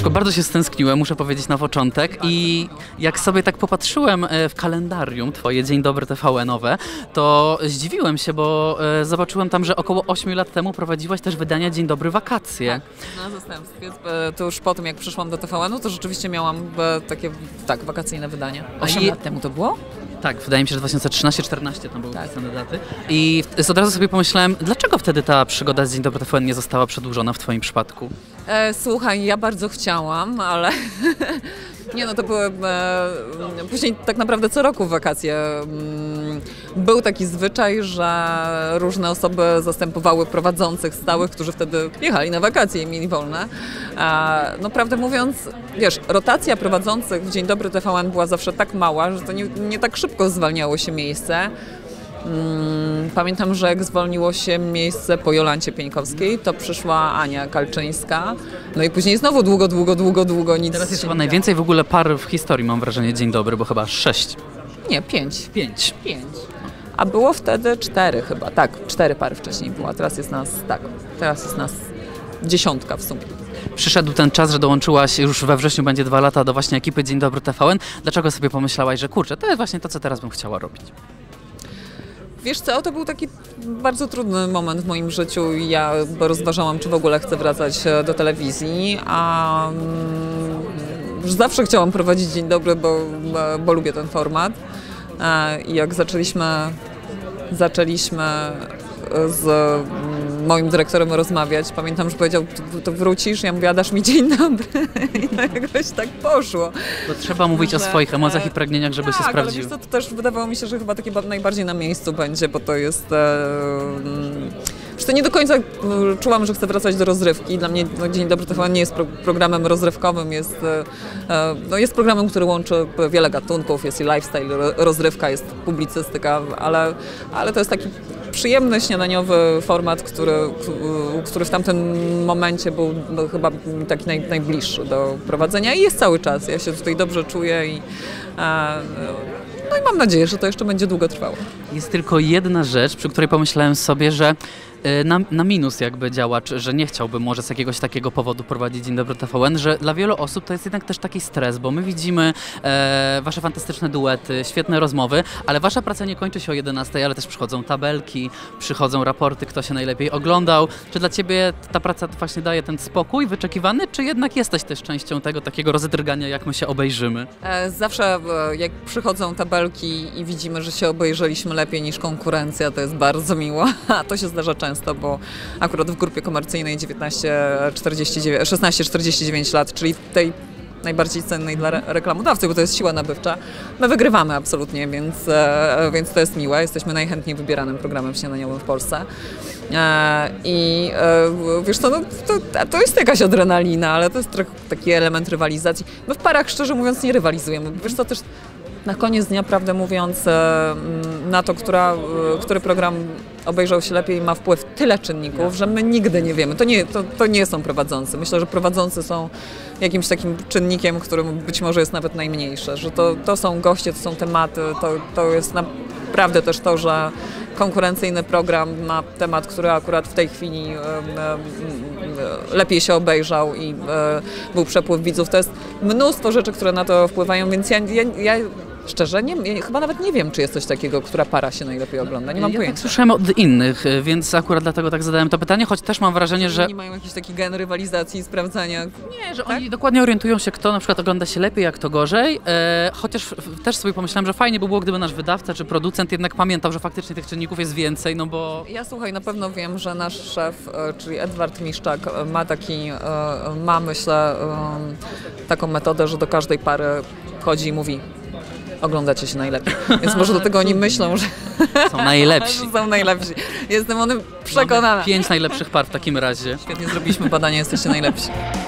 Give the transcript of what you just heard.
Agnieszko, bardzo się stęskniłem, muszę powiedzieć na początek i jak sobie tak popatrzyłem w kalendarium twoje Dzień Dobry TVN-owe, to zdziwiłem się, bo zobaczyłem tam, że około 8 lat temu prowadziłaś też wydania Dzień Dobry Wakacje. Tak, na zastępstwie. To już po tym, jak przyszłam do TVN-u, to rzeczywiście miałam takie, tak, wakacyjne wydanie. 8 lat temu to było? Tak, wydaje mi się, że 2013-14 tam były wpisane daty. I od razu sobie pomyślałem, dlaczego wtedy ta przygoda z Dzień Dobry TVN nie została przedłużona w twoim przypadku? Słuchaj, ja bardzo chciałam, ale nie no, to były później tak naprawdę co roku wakacje. Był taki zwyczaj, że różne osoby zastępowały prowadzących stałych, którzy wtedy jechali na wakacje i mieli wolne. No prawdę mówiąc, wiesz, rotacja prowadzących w Dzień Dobry TVN była zawsze tak mała, że to nie tak szybko zwalniało się miejsce. Pamiętam, że jak zwolniło się miejsce po Jolancie Pieńkowskiej, to przyszła Ania Kalczyńska. No i później znowu długo nic. Teraz jest chyba najwięcej w ogóle par w historii, mam wrażenie, Dzień Dobry, bo chyba 6. Nie, 5. 5. A było wtedy 4 chyba. Tak, 4 pary wcześniej było, a teraz jest nas, tak, teraz jest nas 10 w sumie. Przyszedł ten czas, że dołączyłaś, już we wrześniu będzie 2 lata do właśnie ekipy Dzień Dobry TVN. Dlaczego sobie pomyślałaś, że kurczę, to jest właśnie to, co teraz bym chciała robić? Wiesz co, to był taki bardzo trudny moment w moim życiu i ja rozważałam, czy w ogóle chcę wracać do telewizji, a już zawsze chciałam prowadzić Dzień Dobry, bo lubię ten format. I jak zaczęliśmy z moim dyrektorem rozmawiać, pamiętam, że powiedział, to wrócisz? Ja mówię, a dasz mi dzień dobry? I to jakoś tak poszło. Bo trzeba mówić o swoich emocjach i pragnieniach, żeby się sprawdziły. Ale wiesz co, to też wydawało mi się, że chyba takie najbardziej na miejscu będzie, bo to jest... nie do końca czułam, że chcę wracać do rozrywki. Dla mnie Dzień Dobry TVN nie jest programem rozrywkowym, jest programem, który łączy wiele gatunków, jest i lifestyle, rozrywka, jest publicystyka, ale to jest taki przyjemny, śniadaniowy format, który w tamtym momencie był chyba taki najbliższy do prowadzenia i jest cały czas. Ja się tutaj dobrze czuję i mam nadzieję, że to jeszcze będzie długo trwało. Jest tylko jedna rzecz, przy której pomyślałem sobie, że na minus jakby działa, że nie chciałbym może z jakiegoś takiego powodu prowadzić Dzień Dobry TVN, że dla wielu osób to jest jednak też taki stres, bo my widzimy wasze fantastyczne duety, świetne rozmowy, ale wasza praca nie kończy się o 11, ale też przychodzą tabelki, przychodzą raporty, kto się najlepiej oglądał. Czy dla ciebie ta praca właśnie daje ten spokój wyczekiwany, czy jednak jesteś też częścią tego takiego rozdrgania, jak my się obejrzymy? Zawsze jak przychodzą tabelki i widzimy, że się obejrzeliśmy lepiej niż konkurencja, to jest bardzo miło, a to się zdarza często, bo akurat w grupie komercyjnej 16-49 lat, czyli tej najbardziej cennej dla reklamodawcy, bo to jest siła nabywcza, my wygrywamy absolutnie, więc to jest miłe. Jesteśmy najchętniej wybieranym programem śniadaniowym w Polsce. I wiesz co, to jest jakaś adrenalina, ale to jest trochę taki element rywalizacji. My w parach, szczerze mówiąc, nie rywalizujemy. Wiesz co, też na koniec dnia, prawdę mówiąc, na to, który program obejrzał się lepiej, ma wpływ tyle czynników, że my nigdy nie wiemy. To nie są prowadzący. Myślę, że prowadzący są jakimś takim czynnikiem, którym być może jest nawet najmniejsze, że to są goście, to są tematy, to jest naprawdę też to, że konkurencyjny program ma temat, który akurat w tej chwili lepiej się obejrzał i był przepływ widzów. To jest mnóstwo rzeczy, które na to wpływają, więc ja szczerze, chyba nawet nie wiem, czy jest coś takiego, która para się najlepiej ogląda. Nie mam pojęcia. Tak słyszałem od innych, więc akurat dlatego tak zadałem to pytanie, choć też mam wrażenie, że... Nie mają jakiś taki gen rywalizacji i sprawdzania. Nie, że oni dokładnie orientują się, kto na przykład ogląda się lepiej, jak to gorzej, chociaż też sobie pomyślałem, że fajnie by było, gdyby nasz wydawca czy producent jednak pamiętał, że faktycznie tych czynników jest więcej, no bo... Ja słuchaj, na pewno wiem, że nasz szef, czyli Edward Miszczak, ma myślę taką metodę, że do każdej pary chodzi i mówi: oglądacie się najlepiej. Więc może do tego oni myślą, że są najlepsi. Są najlepsi. Jestem o tym przekonana. Mamy 5 najlepszych par w takim razie. Świetnie zrobiliśmy badanie, jesteście najlepsi.